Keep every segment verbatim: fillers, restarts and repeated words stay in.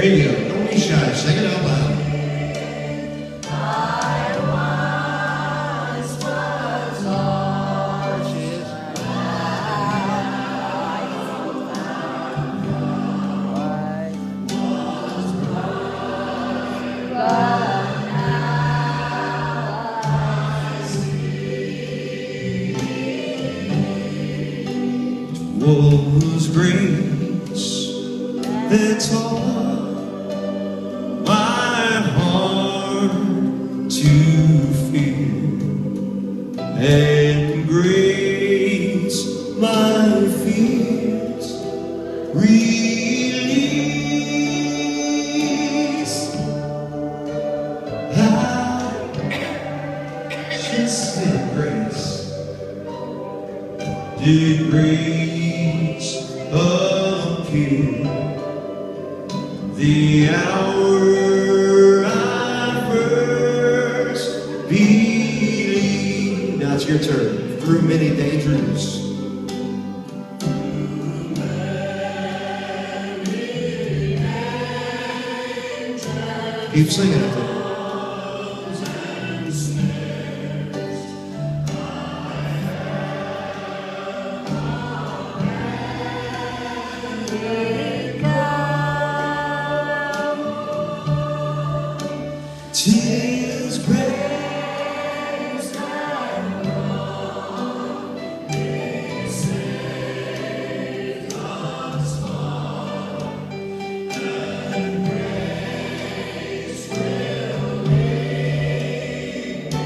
Radio, don't be shy, sing it out loud. Was grace that taught my heart to fear, and grace my fears release. I just said grace, did grace appear the hour I first believed. Now it's your turn. Through many dangers, keep singing it. Tis grace and wrong, they save us all, and grace will make me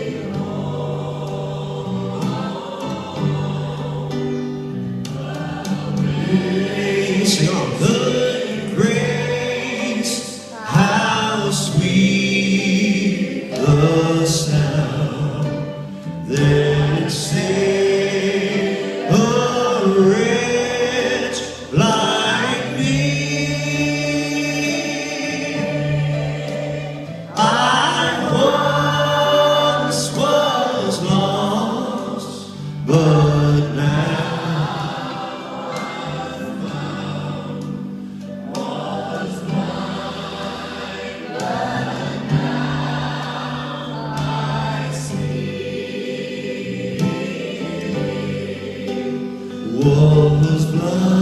whole. Sing on. The grace, how sweet the sound that saved a wretch like me. I once was lost, but now I'm found. Was blind, but now I see. Was blind.